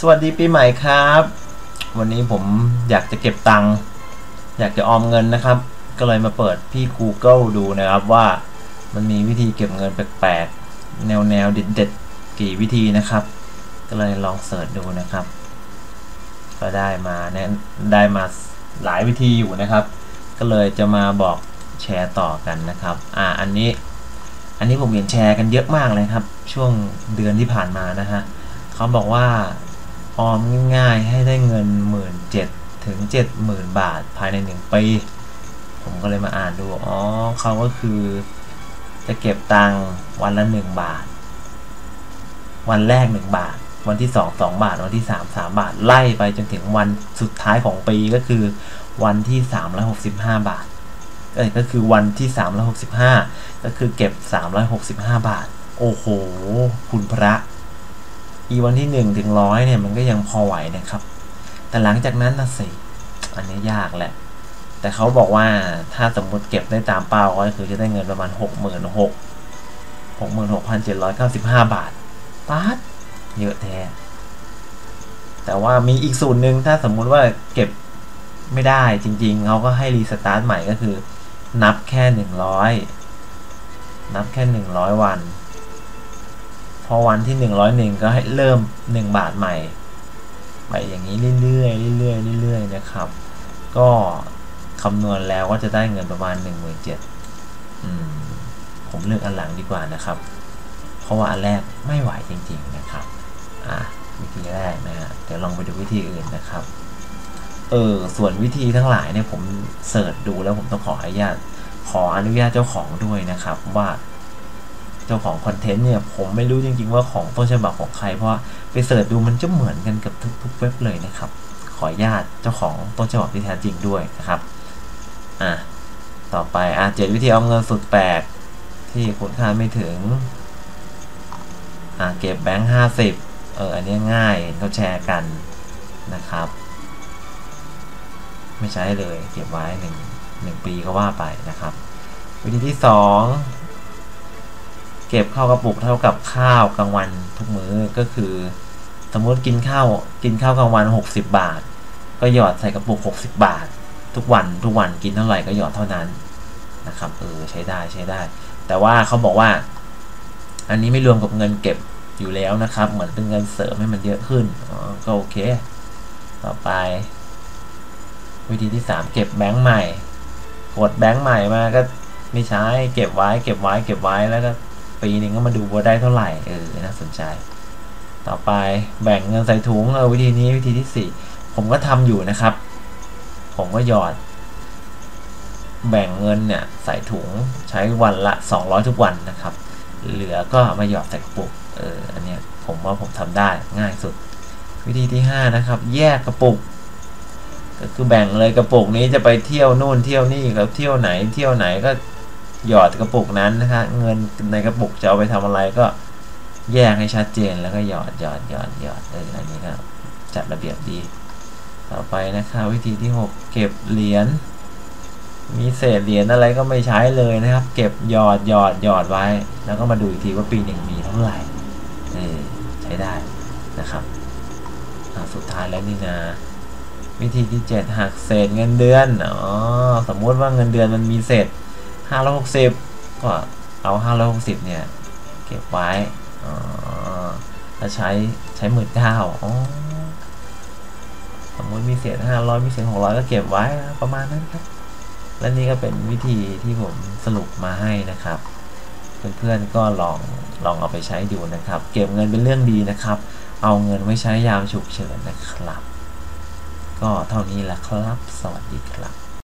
สวัสดีปีใหม่ครับวันนี้ผมอยากจะเก็บตังค์อยากจะออมเงินนะครับก็เลยมาเปิดพี่ Google ดูนะครับว่ามันมีวิธีเก็บเงินแปลกๆแนวเด็ดๆกี่วิธีนะครับก็เลยลองเสิร์ชดูนะครับก็ได้มาหลายวิธีอยู่นะครับก็เลยจะมาบอกแชร์ต่อกันนะครับอันนี้ผมเห็นแชร์กันเยอะมากเลยครับช่วงเดือนที่ผ่านมานะฮะเขาบอกว่าออมง่ายๆให้ได้เงิน17,000 ถึง 70,000 บาทภายใน1 ปีผมก็เลยมาอ่านดูเขาก็คือจะเก็บตังค์วันละ1 บาทวันแรก1 บาทวันที่2 บาทวันที่3 บาทไล่ไปจนถึงวันสุดท้ายของปีก็คือวันที่365 บาทก็คือวันที่365ก็คือเก็บ365 บาทโอ้โหคุณพระวันที่1 ถึง 100เนี่ยมันก็ยังพอไหวนะครับแต่หลังจากนั้นนะสิอันนี้ยากแหละแต่เขาบอกว่าถ้าสมมติเก็บได้ตามเป้าก็คือจะได้เงินประมาณ66,795 บาทป๊าดเยอะแท้แต่ว่ามีอีกสูตรหนึ่งถ้าสมมุติว่าเก็บไม่ได้จริงๆเขาก็ให้รีสตาร์ทใหม่ก็คือนับแค่100วันพอวันที่101ก็ให้เริ่ม1 บาทใหม่ไปอย่างนี้เรื่อยๆนะครับก็คำนวณแล้วก็จะได้เงินประมาณ 17,000ผมเลือกอันหลังดีกว่านะครับเพราะว่าอันแรกไม่ไหวจริงๆนะครับวิธีแรกนะฮะเดี๋ยวลองไปดูวิธีอื่นนะครับส่วนวิธีทั้งหลายเนี่ยผมเสิร์ชดูแล้วผมต้องขออนุญาตเจ้าของด้วยนะครับว่าเจ้าของคอนเทนต์เนี่ยผมไม่รู้จริงๆว่าของต้นฉบับของใครเพราะไปเสิร์ชดูมันจะเหมือนกันกับทุกเว็บเลยนะครับขออนุญาตเจ้าของต้นฉบับที่แท้จริงด้วยนะครับต่อไป7 วิธีออมเงินสุดแปลกที่คุณค่าไม่ถึงเก็บแบงค์50อันนี้ง่ายเขาแชร์กันนะครับไม่ใช้เลยเก็บไว้1 ปีก็ว่าไปนะครับวิธีที่2เก็บเข้ากระปุกเท่ากับข้าวกลางวันทุกมื้อก็คือสมมติกินข้าวกลางวัน60 บาทก็หยอดใส่กระปุก60 บาททุกวันกินเท่าไหร่ก็หยอดเท่านั้นนะครับใช้ได้แต่ว่าเขาบอกว่าอันนี้ไม่รวมกับเงินเก็บอยู่แล้วนะครับเหมือนเป็นเงินเสริมให้มันเยอะขึ้นก็โอเคต่อไปวิธีที่3เก็บแบงค์ใหม่กดแบงค์ใหม่มาก็ไม่ใช้เก็บไว้แล้วก็ปีนึงก็มาดูว่าได้เท่าไหร่น่าสนใจต่อไปแบ่งเงินใส่ถุงวิธีนี้วิธีที่4ผมก็ทำอยู่นะครับผมก็หยอดแบ่งเงินเนี่ยใส่ถุงใช้วันละ200ทุกวันนะครับเหลือก็มาหยอดใส่กระปุกอันนี้ผมว่าผมทำได้ง่ายสุดวิธีที่5นะครับแยกกระปุกก็คือแบ่งเลยกระปุกนี้จะไปเที่ยวนู่นเที่ยวนี่กับเที่ยวไหนก็หยอดกระปุกนั้นนะครับเงินในกระปุกจะเอาไปทำอะไรก็แยกให้ชัดเจนแล้วก็หยอดอันนี้ก็จัดระเบียบดีต่อไปนะครับวิธีที่6เก็บเหรียญมีเศษเหรียญอะไรก็ไม่ใช้เลยนะครับเก็บหยอดไว้แล้วก็มาดูอีกทีว่าปีหนึ่งมีเท่าไหร่ใช้ได้นะครับสุดท้ายแล้วนี่นะวิธีที่7หักเศษเงินเดือนสมมุติว่าเงินเดือนมันมีเศษ560ก็เอา560เนี่ยเก็บไว้แล้วใช้19,000สมมุติมีเศษ500มีเศษ600ก็เก็บไว้ประมาณนั้นครับและนี่ก็เป็นวิธีที่ผมสรุปมาให้นะครับเพื่อนๆก็ลองเอาไปใช้ดูนะครับเก็บเงินเป็นเรื่องดีนะครับเอาเงินไว้ใช้ยามฉุกเฉินนะครับก็เท่านี้แหละครับสวัสดีครับ